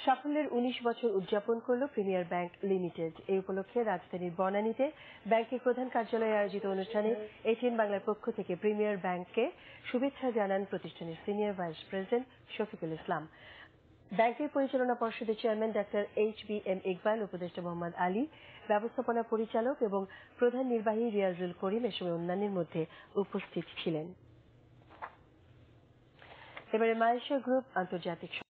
সাফল্যের ১৯ বছর উদযাপন করল প্রিমিয়ার ব্যাংক লিমিটেড। এই উপলক্ষে রাজধানীর বনানীতে ব্যাংকের প্রধান কার্যালয়ে আয়োজিত অনুষ্ঠানে এটিএন বাংলার পক্ষ থেকে প্রিমিয়ার ব্যাংককে শুভেচ্ছা জানান প্রতিষ্ঠানের senior vice president Shafikul Islam. ব্যাংকের পরিচালনা পর্ষদের চেয়ারম্যান ডাক্তার HBM ইকবাল, উপদেষ্টা মোহাম্মদ আলী, ব্যবস্থাপনা পরিচালক এবং প্রধান নির্বাহী রিয়াজুল করিম এসময় অন্যান্যের মধ্যে উপস্থিত ছিলেন। এবারে মালয়েশিয়া গ্রুপ আন্তর্জাতিক